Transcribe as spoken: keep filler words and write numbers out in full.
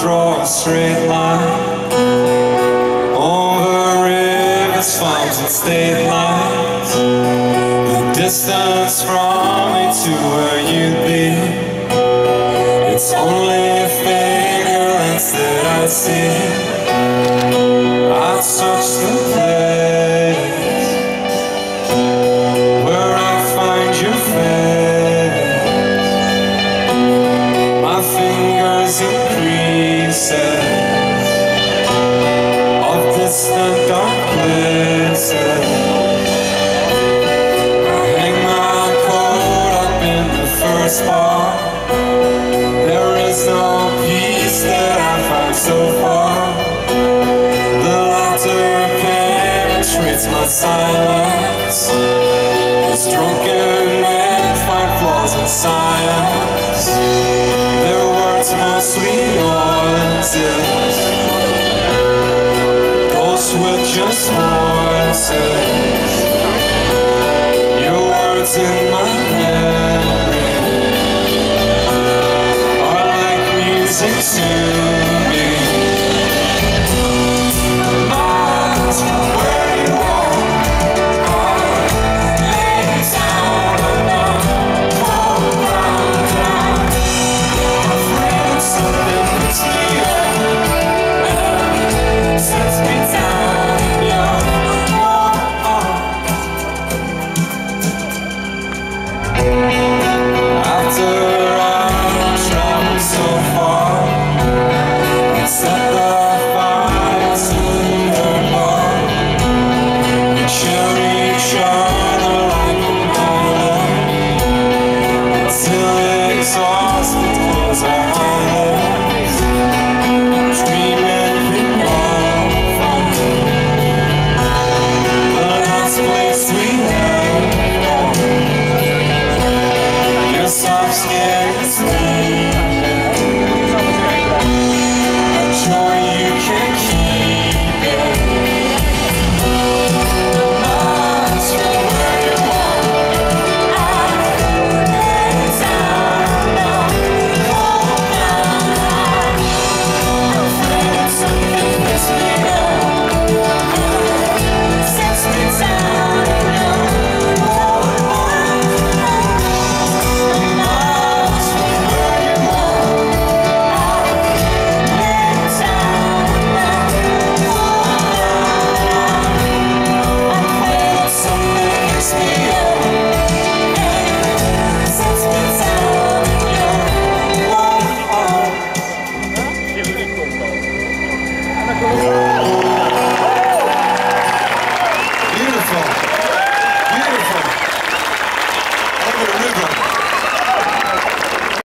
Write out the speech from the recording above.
draw a straight line over rivers, farms and state lines. The distance from me to where you'd be, it's only a finger lengths that I see. I touch the place where I find your face. My fingers increase of distant dark places. I hang my coat up in the first bar. There is no peace that I find so far. The laughter penetrates my silence. This drunken men find flaws in science. Their words mostly noises. Ghosts with just voices. Your words in my memory are like music to me. Where you are, I lay down on the cold ground. I'm afraid something picks me up and sets me down. Yeah. After I've traveled so far, and set the fire to the bar, we chill each other like a island until exhausted close our eyes, dreaming we love the last place we know. Your soft skin is sleeping, a joy you can't keep it. That's where you are. I lay down now, cold ground. I'm afraid something picks me up, sets me down. Give it